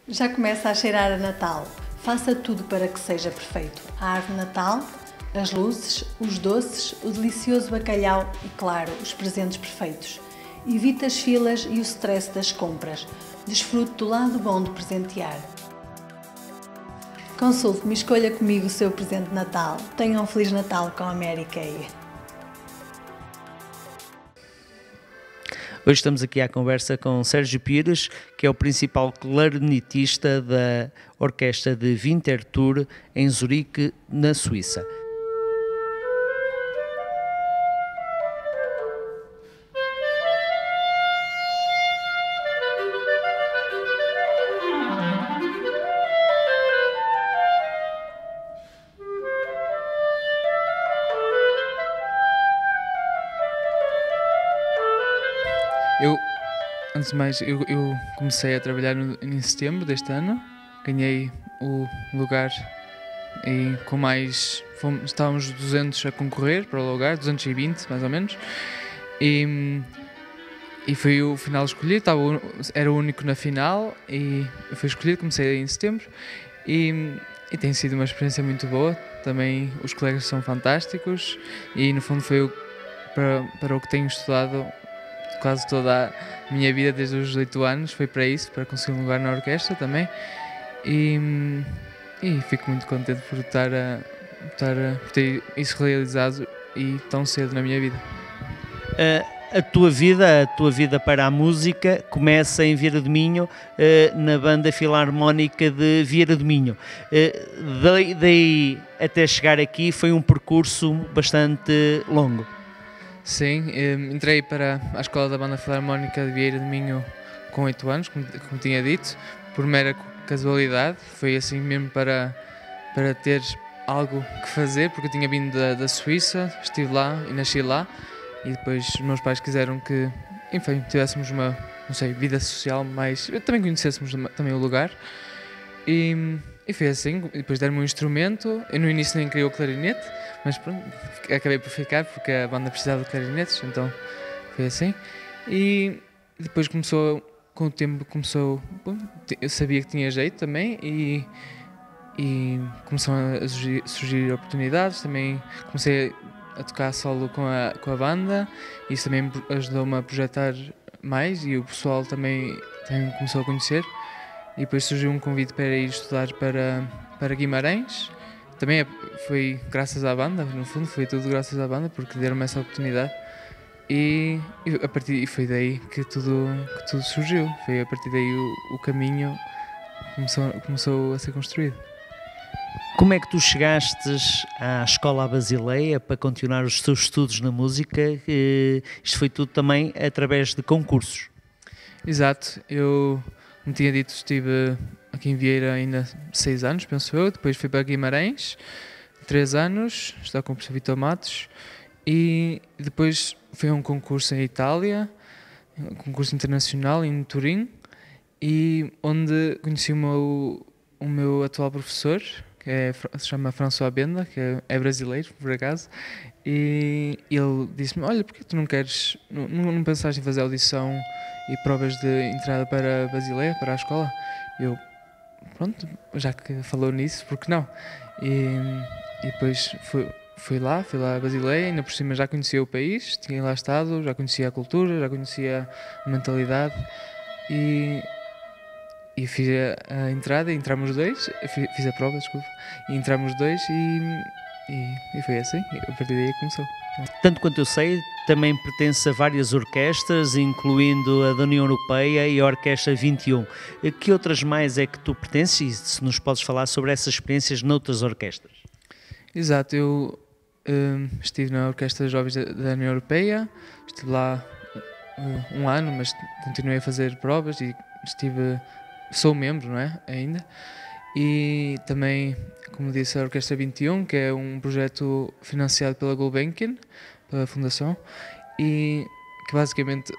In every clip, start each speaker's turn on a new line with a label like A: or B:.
A: Já começa a cheirar a Natal. Faça tudo para que seja perfeito. A árvore de Natal, as luzes, os doces, o delicioso bacalhau e, claro, os presentes perfeitos. Evite as filas e o stress das compras. Desfrute do lado bom de presentear. Consulte-me e escolha comigo o seu presente de Natal. Tenha um Feliz Natal com a Mary Kay.
B: Hoje estamos aqui à conversa com Sérgio Pires, que é o principal clarinetista da Orquestra de Winterthur em Zurique, na Suíça.
C: Antes de mais, eu comecei a trabalhar em setembro deste ano, ganhei o lugar e com mais, estávamos 200 a concorrer para o lugar, 220 mais ou menos, e foi o final escolhido, era o único na final e foi escolhido, comecei em setembro e tem sido uma experiência muito boa, também os colegas são fantásticos e no fundo foi para o que tenho estudado quase toda a minha vida desde os 18 anos, foi para isso, para conseguir um lugar na orquestra também e fico muito contente por por ter isso realizado e tão cedo na minha vida.
B: A tua vida para a música começa em Vieira do Minho, na Banda Filarmónica de Vieira do Minho. Daí até chegar aqui foi um percurso bastante longo.
C: Sim, entrei para a Escola da Banda Filarmónica de Vieira do Minho com 8 anos, como tinha dito, por mera casualidade, foi assim mesmo para ter algo que fazer, porque eu tinha vindo da Suíça, estive lá e nasci lá, e depois os meus pais quiseram que, enfim, tivéssemos uma, não sei, vida social mais, também conhecêssemos também o lugar, e foi assim, depois deram-me um instrumento, eu no início nem queria o clarinete, mas pronto, acabei por ficar porque a banda precisava de clarinetes, então foi assim. E depois com o tempo bom, eu sabia que tinha jeito também e começaram a surgir oportunidades, também comecei a tocar solo com a banda, e isso também ajudou-me a projetar mais e o pessoal também começou a conhecer. E depois surgiu um convite para ir estudar para Guimarães. Também foi graças à banda, no fundo, foi tudo graças à banda, porque deram-me essa oportunidade. E foi daí que tudo surgiu. Foi a partir daí o caminho começou a ser construído.
B: Como é que tu chegastes à Escola Basileia para continuar os teus estudos na música? Isto foi tudo também através de concursos.
C: Exato, eu, como tinha dito, estive aqui em Vieira ainda 6 anos, penso eu, depois fui para Guimarães, 3 anos, estava com o professor Vitor Matos, e depois fui a um concurso em Itália, um concurso internacional em Turim, e onde conheci o meu atual professor, que se chama François Benda, que é brasileiro, por acaso, e ele disse-me, olha, porquê tu não pensaste em fazer audição e provas de entrada para Basileia, para a escola? Eu, pronto, já que falou nisso, por que não? E depois fui lá a Basileia, ainda por cima já conhecia o país, tinha lá estado, já conhecia a cultura, já conhecia a mentalidade e fiz a entrada, entramos dois, fiz a prova, desculpa, e entramos dois e foi assim, a partir daí começou.
B: Tanto quanto eu sei, também pertence a várias orquestras, incluindo a da União Europeia e a Orquestra 21. Que outras mais é que tu pertences e se nos podes falar sobre essas experiências noutras orquestras?
C: Exato, eu estive na Orquestra de Jovens da União Europeia, estive lá um ano, mas continuei a fazer provas e sou membro, não é, ainda, e também, como disse, a Orquestra 21, que é um projeto financiado pela Gulbenkian, pela Fundação, e que basicamente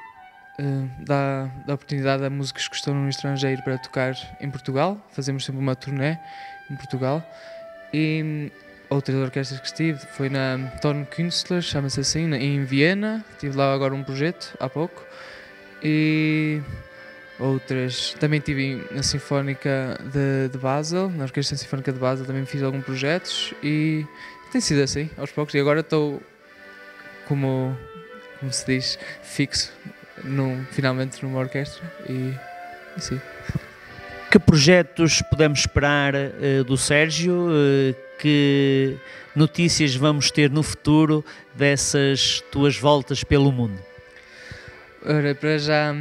C: dá oportunidade a músicos que estão no estrangeiro para tocar em Portugal, fazemos sempre uma turnê em Portugal, e outras orquestras que estive, foi na Tonkünstler, chama-se assim, em Viena, estive lá agora um projeto, há pouco, e outras. Também estive na Sinfónica de Basel, na Orquestra Sinfónica de Basel também fiz alguns projetos e tem sido assim, aos poucos. E agora estou, como se diz, fixo, finalmente numa orquestra e sim.
B: Que projetos podemos esperar do Sérgio? Que notícias vamos ter no futuro dessas tuas voltas pelo mundo?
C: Ora, para já,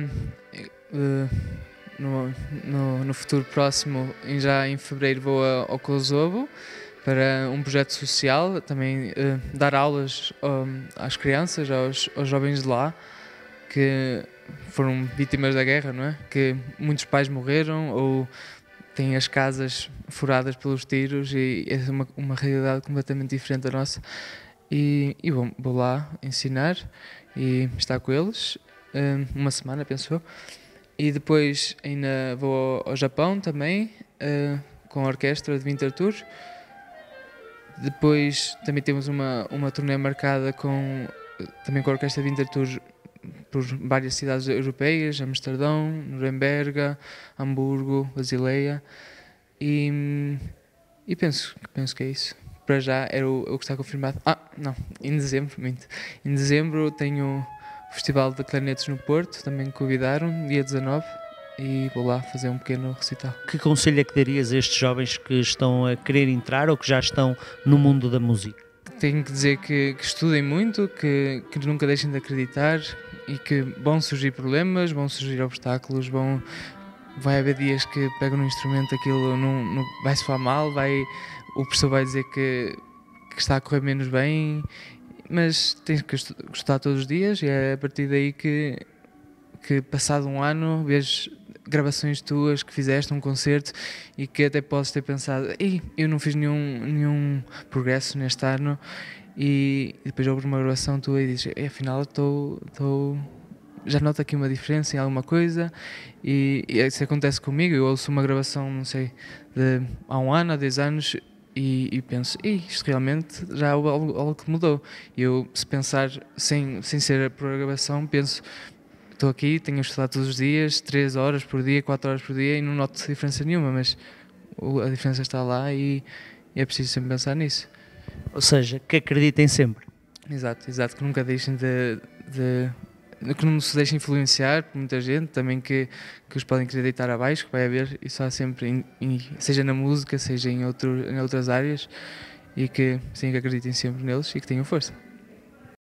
C: no futuro próximo, já em fevereiro, vou ao Kosovo para um projeto social, também dar aulas às crianças, aos jovens de lá, que foram vítimas da guerra, não é? Que muitos pais morreram ou têm as casas furadas pelos tiros e é uma realidade completamente diferente da nossa. E vou lá ensinar e estar com eles uma semana, penso eu. E depois ainda vou ao Japão também, com a orquestra de Winter Tour. Depois também temos uma turnê marcada também com a orquestra de Winter Tour por várias cidades europeias, Amsterdão, Nuremberg, Hamburgo, Basileia e penso que é isso. Para já era o que está confirmado. Não, em dezembro, minto. Em dezembro tenho o Festival de Clarinetes no Porto, também me convidaram, dia 19, e vou lá fazer um pequeno recital.
B: Que conselho é que darias a estes jovens que estão a querer entrar ou que já estão no mundo da música?
C: Tenho que dizer que estudem muito, que nunca deixem de acreditar e que vão surgir problemas, vão surgir obstáculos, vai haver dias que pegam no instrumento, aquilo não vai soar mal, o professor vai dizer que está a correr menos bem, mas tens que estudar todos os dias e é a partir daí que passado um ano vês gravações tuas que fizeste um concerto e que até podes ter pensado, eu não fiz nenhum progresso neste ano e depois ouves uma gravação tua e dizes, afinal já noto aqui uma diferença em alguma coisa e isso acontece comigo. Eu ouço uma gravação, não sei, há um ano, há 10 anos e penso, isto realmente já houve algo que mudou. E eu, se pensar sem ser por gravação, penso, estou aqui, tenho estudado todos os dias, 3 horas por dia, 4 horas por dia e não noto diferença nenhuma, mas a diferença está lá e é preciso sempre pensar nisso.
B: Ou seja, que acreditem sempre.
C: Exato, que nunca deixem que não se deixem influenciar por muita gente, também que os podem querer deitar abaixo, que vai haver, isso há sempre, seja na música, seja em outras áreas, e que sim, que acreditem sempre neles e que tenham força.